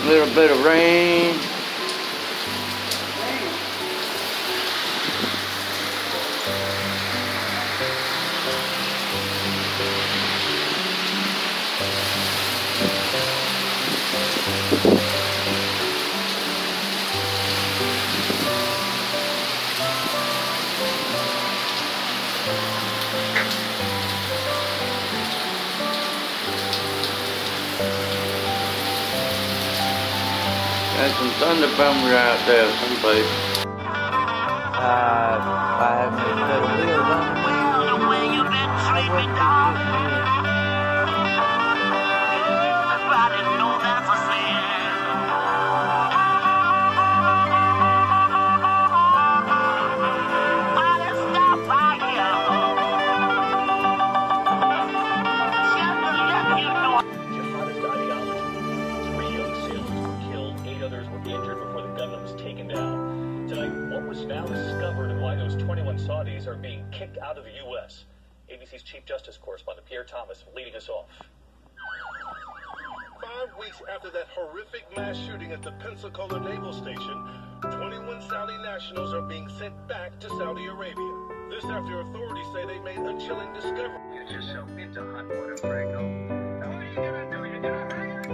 Little bit of rain. There's some thunder bummers out there someplace. I haven't put a wheel on me. The way you've been treating me, dog. Everybody know that's a sin. I just stop right here. Just to let you know. Jihadist ideology. 3 young sailors were killed, 8 others were injured before the gunman was taken down. Tonight, what was now discovered and why those 21 Saudis are being kicked out of the U.S. ABC's Chief Justice correspondent Pierre Thomas leading us off. 5 weeks after that horrific mass shooting at the Pensacola Naval Station, 21 Saudi nationals are being sent back to Saudi Arabia. This after authorities say they made a chilling discovery. Get yourself into hot water, Franco. Now what are you gonna do? You're gonna hang it?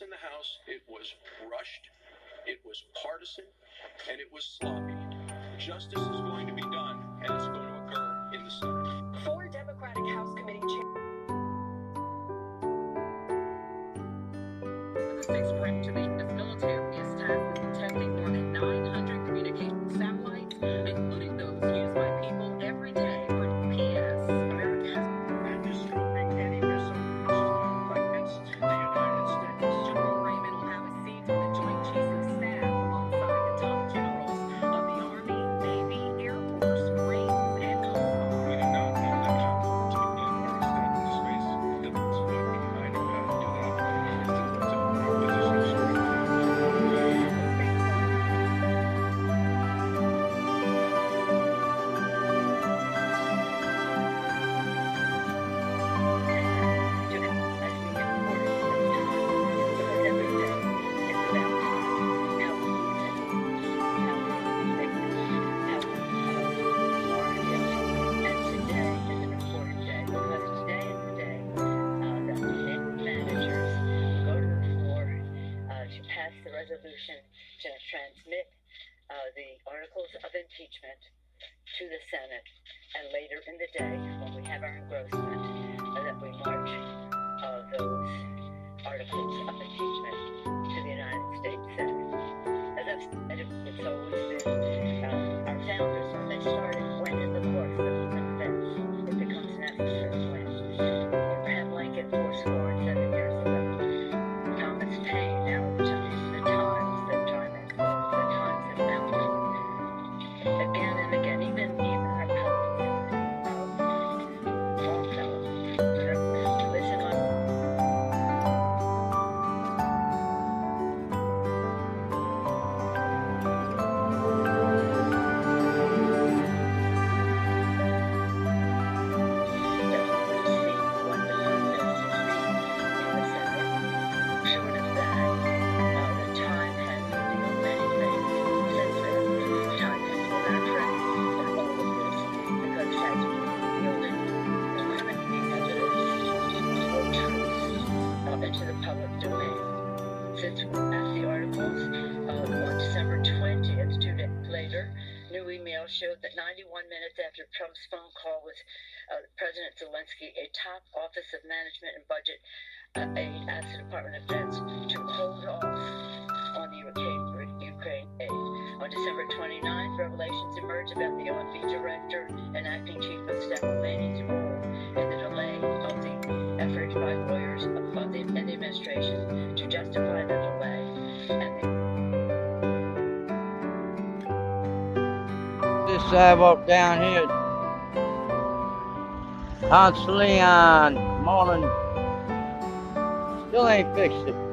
in the House, it was rushed, it was partisan, and it was sloppy. Justice is going to be done, and it's going to occur in the Senate. 4 Democratic House Committee chairs. The sixth branch of the U.S. military is tasked with detecting more than 900 communication satellites, including those used by people every day for GPS. America has And disrupting any missile against the United States. General Raymond will have a seat on the Joint Chiefs of Staff alongside the top generals of the Army, Navy, Air Force, Marines, and Coast Guard. We do not have that job to be in our extended space. That's what I know how to do that. It's a position of strength. Resolution to transmit the articles of impeachment to the Senate, and later in the day, when we have our engrossment, that we march those articles of impeachment to the United States Senate. As I've said, it's always been our founders, when they started, went in the course of events. It becomes necessary when Abraham Lincoln, 7 years ago, Thomas Paine, now the times have found again and again, even our poets, Longfellow, listen on. Into the public domain. Since we passed the articles on December 20th, 2 days later, new email showed that 91 minutes after Trump's phone call with President Zelensky, a top Office of Management and Budget aide asked the Department of Defense to hold off on the Ukraine aid. On December 29th, revelations emerged about the OMB director and acting chief of staff Khomeini's role in the delay of the effort by lawyers in the administration to justify the delay. This sidewalk down here, Ponce Leon, morning, still ain't fixed it.